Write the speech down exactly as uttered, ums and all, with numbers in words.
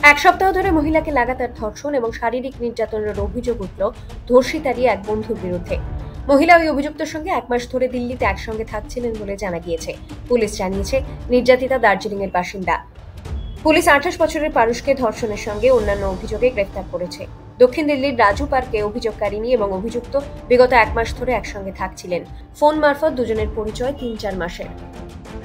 এক সপ্তাহ ধরে মহিলাকে লাগাতার ধর্ষণ এবং শারীরিক নির্যাতনের অভিযোগ উঠল ধর্ষিতারই এক বন্ধুর বিরুদ্ধে। মহিলা ওই অভিযুক্তের সঙ্গে এক মাস ধরে দিল্লিতে একসঙ্গে থাকছিলেন বলে জানা গিয়েছে। পুলিশ জানিয়েছে, নির্যাতিতা দার্জিলিং এর বাসিন্দা। পুলিশ আঠাশ বছরের পারুষকে ধর্ষণের সঙ্গে অন্যান্য অভিযোগে গ্রেফতার করেছে। দক্ষিণ দিল্লির রাজু পার্কে অভিযোগকারিনী এবং অভিযুক্ত বিগত এক মাস ধরে একসঙ্গে থাকছিলেন। ফোন মারফত দুজনের পরিচয় তিন চার মাসের।